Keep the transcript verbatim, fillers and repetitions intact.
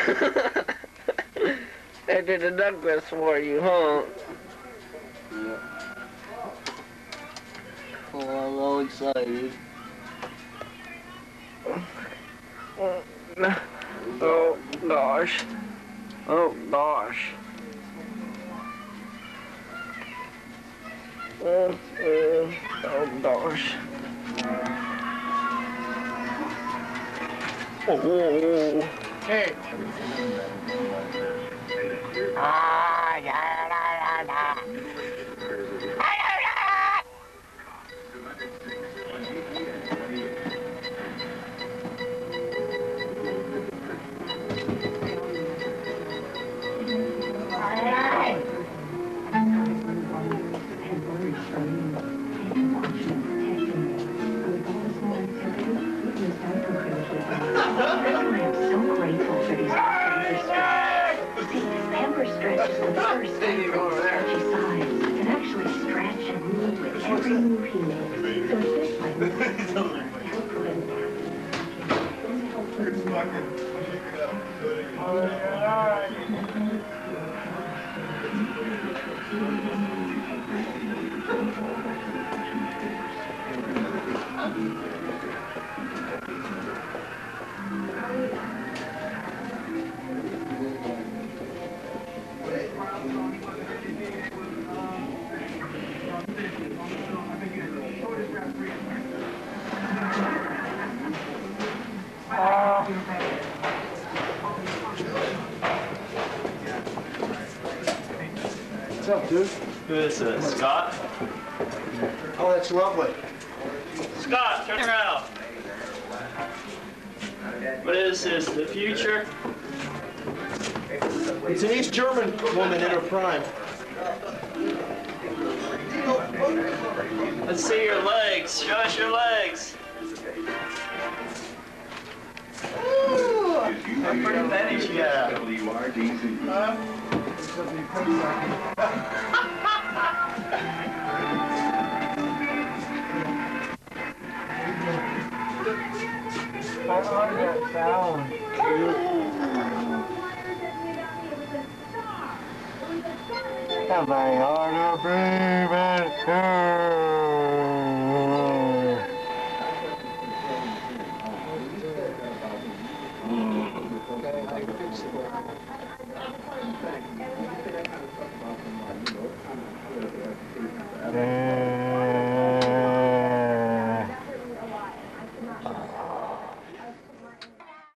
They did the necklace for you, huh? Yeah. Oh, I'm all excited. Oh gosh. Oh gosh. Oh, oh, oh gosh. Oh. Hey. Ah, yeah, yeah, yeah, Stretch is the first stretchy size and actually stretch and move with every move he makes. So it's this way. To help put him down. What's up, dude? Who is this? Scott? Oh, that's lovely. Scott, turn around. What is this, the future? It's an East German woman in her prime. Let's see your legs. Show us your legs. Ooh, how pretty penny she got. Huh? I heard that sound. Am I on a breathing? Yeah.